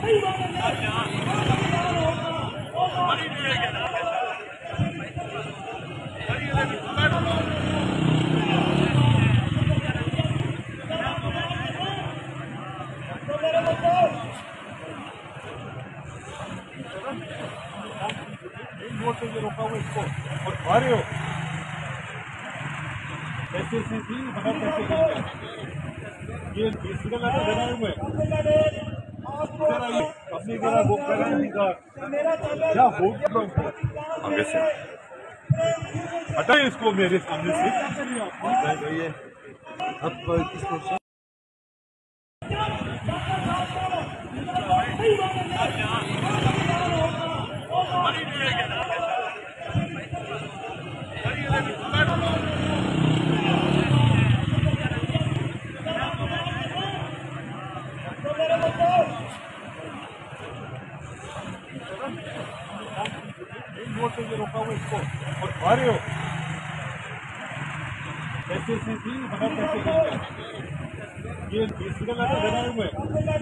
Road पे रोका हुआ इसको और खा रहे हो ऐसे थी बगैर पैसे ये सिग्नल लगा देना है मैं अपनी जगह बुक कर रहे हैं क्या हो गया आगे से हटाइए इसको मेरे सामने से अब किसको रोड पे रोका हुआ इसको और खा रहे हो ऐसे थी बगैर पैसे ये सिग्नल लगा देना है मैं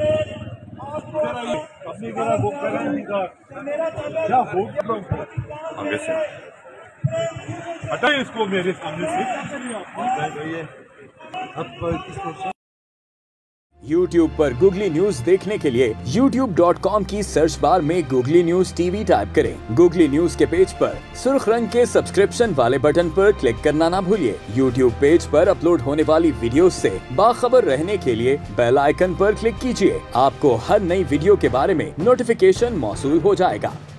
अपनी जगह बुक कर रहे हैं क्या हो गया आगे से हटाइए इसको मेरे सामने से अब किसको YouTube पर गूगली न्यूज देखने के लिए youtube.com की सर्च बार में गूगली न्यूज टीवी टाइप करें। गूगली न्यूज के पेज पर सुर्ख रंग के सब्सक्रिप्शन वाले बटन पर क्लिक करना ना भूलिए। YouTube पेज पर अपलोड होने वाली वीडियोस से बाखबर रहने के लिए बेल आइकन पर क्लिक कीजिए। आपको हर नई वीडियो के बारे में नोटिफिकेशन मौसूल हो जाएगा।